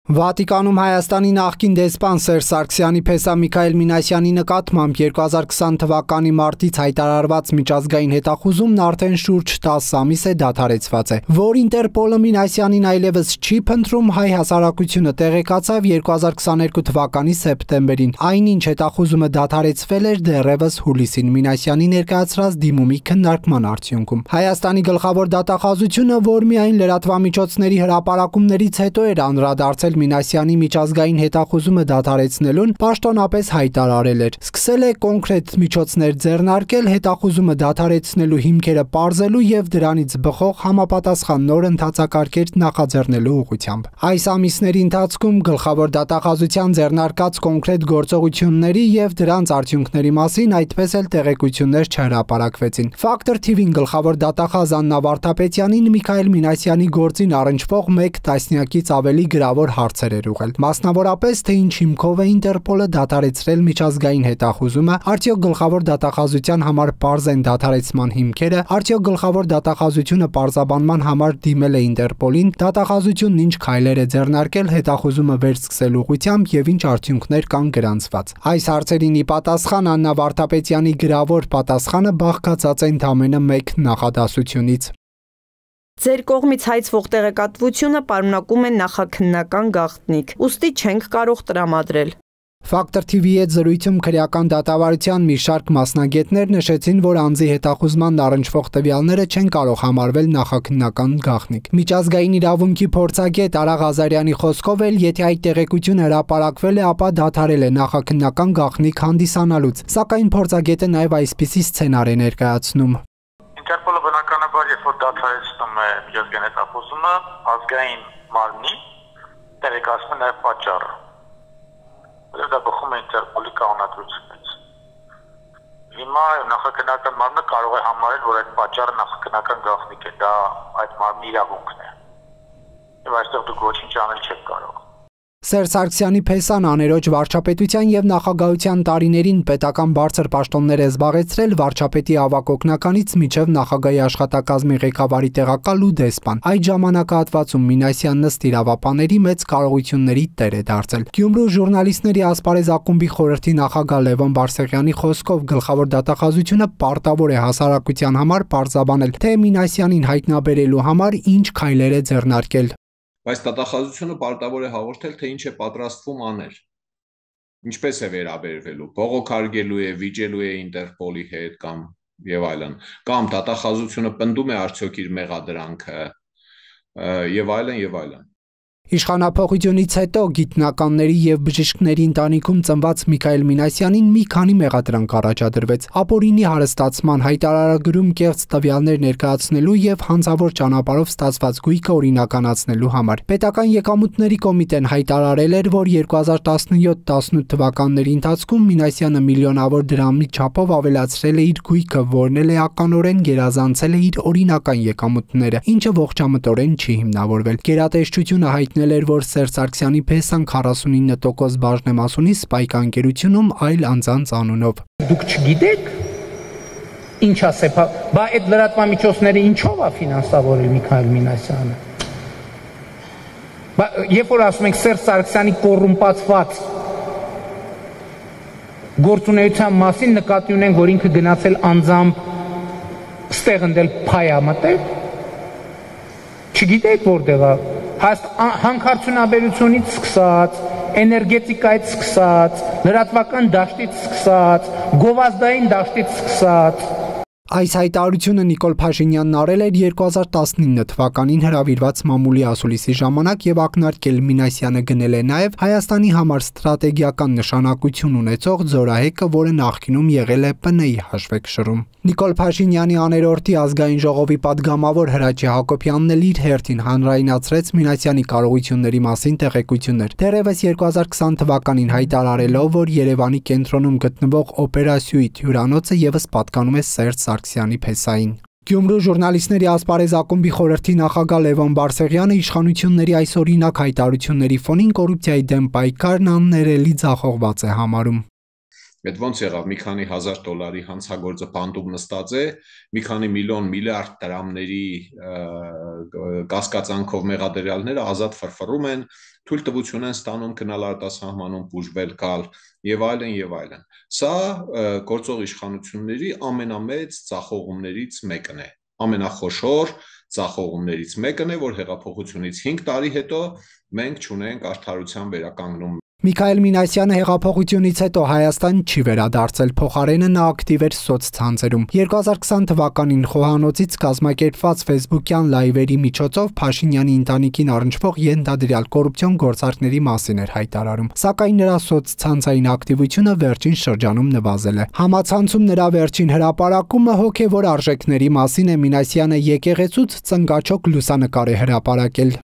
Վատիկանում Հայաստանի նախկին դեսպան Սերժ Սարգսյանի փեսա Միքայել Մինասյանի նկատմամբ 2020 թվականի մարտից հայտարարված միջազգային հետախուզումն արդեն շուրջ 10 ամիս է դադարեցված է, որ Ինտերպոլը Մինասյանին այլևս չի փնտրում, հայ հասարակությունը տեղեկացավ 2022 թվականի սեպտեմբերին, այնինչ հետախուզումը դադարեցվել էր դեռևս հուլիսին Մինասյանի ներկայացրած դիմումի քննարկման արդյունքում։ Հայաստանի գլխավոր դատախազությունը, որ միայն լրատվամիջոցների հրապարակումներից հետո էր անդրադարձել Մինասյանի միջազգային հետախուզումը դադարեցնելուն, պաշտոնապես հայտարարել էր։ Սկսել է կոնկրետ միջոցներ ձեռնարկել հետախուզումը դադարեցնելու հիմքերը պարզելու եւ դրանից բխող համապատասխան նոր ընթացակարգեր նախաձեռնելու ուղղությամբ։ Այս ամիսների ընթացքում գլխավոր դատախազության ձեռնարկած կոնկրետ գործողությունների եւ դրանց արդյունքների մասին այդպես էլ տեղեկություններ չհրապարակվեցին։ Factor TV-ին գլխավոր դատախազ Աննա Վարդապետյանին Միքայել Մինասյանի գործին առնչվող 1 տասնյակից ավելի գրավոր հարցեր էր ուղղել։ Մասնավորապես, թե ինչ հիմքով է Ինտերպոլը դադարեցրել միջազգային հետախուզումը, արդյոք գլխավոր դատախազության համար պարզ են դադարեցման հիմքերը, արդյոք գլխավոր դատախազությունը պարզաբանման համար դիմել է Ինտերպոլին, դատախազությունն ինչ քայլեր է ձեռնարկել հետախուզումը վերսկսելու ուղղությամբ եւ ինչ արդյունքներ կան գրանցված։ Այս հարցերին ի պատասխան Աննա Վարդապետյանի գրավոր պատասխանը բաղկացած է ընդամենը 1 նախադասությունից։ Ձեր կողմից հայցվող տեղեկատվությունը պարունակում է նախաքննական գաղտնիք, ուստի չենք կարող տրամադրել։ Factor TV-ի հետ զրույցում քրեական դատավարության մի շարք մասնագետներ նշեցին, որ անձի հետախուզման առնչվող տվյալները չեն կարող համարվել նախաքննական գաղտնիք։ Միջազգային իրավունքի փորձագետ Արա Ղազարյանի խոսքով էլ, եթե այդ տեղեկությունը հրապարակվել է, ապա դադարել է նախաքննական գաղտնիք հանդիսանալուց, սակայն փորձագետը նաև այսպիսի սցենար է ներկայացնում։ Ինտերպոլը բնականաբար երբ որ դադարեցնում է միջազգային հետախուզումը, ազգային մարմնի տեղեկացնում է նաև պատճառը։ Որտեղ դա բխում է Ինտերպոլի կանոնադրությունից։ Հիմա նախաքննական մարմինը կարող է համարել, որ այդ պատճառը նախաքննական գաղտնիք է, դա այդ մարմնի իրավունքն է։ Եվ այստեղ դուք ոչինչ անել չեք կարող։ Սերժ Սարգսյանի փեսան աներոջ վարչապետության եւ նախագահության տարիներին պետական բարձր պաշտոններ է զբաղեցրել վարչապետի ավագ օգնականից մինչեւ նախագահի աշխատակազմի ղեկավարի տեղակալ ու դեսպան։ Այդ ժամանակահատվածում Մինասյանն ըստ իրավապաների մեծ կարողությունների տեր է դարձել։ Գյումրու ժուրնալիստների ասպարեզ ակումբի խորհրդի նախագահ Լևոն Բարսեղյանի խոսքով գլխավոր դատախազությունը պարտավոր է հասարակության համար պարզաբանել, թե Մինասյանին հայտնաբերելու համար ինչ քայլեր է ձեռնարկել։ Բայց դատախազությունը պարտավոր է հաղորդել, թե ինչ է պատրաստվում անել, ինչպես է վերաբերվելու, բողոքարկելու է, վիճելու է Ինտերպոլի հետ կամ եւ այլն, կամ դատախազությունը պնդում է արդյոք իր մեղադրանքը եւ այլն եւ այլն։ Իշխանափոխությունից հետո գիտնականների եւ բժիշկների ընտանիքում ծնված Միքայել Մինասյանին մի քանի մեղադրանք առաջադրվեց ապօրինի հարստացման, հայտարարագրում կեղծ տվյալներ ներկայացնելու եւ հանցավոր ճանապարհով ստացված գույքը օրինականացնելու համար։ Պետական եկամուտների կոմիտեն հայտարարել էր, որ 2017-18 թվականների ընթացքում Մինասյանը միլիոնավոր դրամի չափով ավելացրել է իր գույքը, որն էլ էականորեն գերազանցել է իր օրինական եկամուտները, ինչը ողջամտորեն չի հիմնավորվել։ Գերատեսչությունը հայտնել էր, որ Սերժ Սարգսյանի փեսան 49% բաժնեմաս ունի Spike ընկերությունում այլ անձանց անունով։ Դուք չգիտեք ինչ ասեփա, բա այդ լրատվամիջոցները ինչով է ֆինանսավորել Միքայել Մինասյանը։ Բա երբ որ ասում ենք Սերժ Սարգսյանի կոռումպացված գործունեության մասին նկատի ունենք, որ ինքը գնացել անձամբ ստեղ ընդել փայա մտել։ Չգիտեք որտեղ է հանքարդյունաբերությունից սկսած, էներգետիկայից սկսած, լրատվական դաշտից սկսած, գովազդային դաշտից սկսած։ Այս հայտարարությունը Նիկոլ Փաշինյանն արել էր 2019 թվականին հրավիրված մամուլի ասուլիսի ժամանակ եւ ակնարկել Մինասյանը գնել է նաեւ Հայաստանի համար ստրատեգիական նշանակություն ունեցող ձորահեկը, որը նախկինում եղել է ՊՆ-ի հաշվեկշռում։ Նիկոլ Փաշինյանի աներորդի ազգային ժողովի падգամավոր Հրաչի Հակոբյանն էլ իր հերթին հանրայնացրեց Մինասյանի կարողությունների մասին տեղեկություններ։ Դեռևս 2020 թվականին հայտարարելով, որ Երևանի կենտրոնում գտնվող օպերասիոյի հյուրանոցը եւս պատկանում է Սերժ Սարգսյանի փեսային։ Գյումրու ժուրնալիստների ասպարեզ ակումբի խորհրդի նախագահ Լևոն Բարսեղյանը իշխանությունների այս օրինակ հայտարարությունների ֆոնին կոռուպցիայի դեմ պայքարն աններելի ձախողված է համարում։ Այդ ոնց եղավ, մի քանի $1000 հանցագործը բանտում նստած է, մի քանի միլիոն միլիարդ դրամների կասկածանքով մեղադրյալները ազատ ֆրֆռում են, թույլտվություն են ստանում գնալ արտասահմանում, բուժվել, գալ եւ այլն եւ այլն։ Սա գործող իշխանությունների ամենամեծ ձախողումներից մեկն է, ամենախոշոր ձախողումներից մեկն է, որ հեղափոխությունից 5 տարի հետո մենք չունենք արդարության վերականգնում։ Միքայել Մինասյանը հեղափոխությունից հետո Հայաստան չի վերադարձել, փոխարենը նա ակտիվ էր սոցցանցերում։ 2020 թվականին Խոհանոցից կազմակերպված Facebook-յան լայվերի միջոցով Փաշինյանի ընտանիքին առնչվող ենթադրյալ կոռուպցիոն գործարքների մասին էր հայտարարում, սակայն նրա սոցցանցային ակտիվությունը վերջին շրջանում նվազել է։ Համացանցում նրա վերջին հրապարակումը հոգևոր արժեքների մասին է Մինասյանը եկեղեցուց ծնգաչոք լուսանկար է հրապարակել։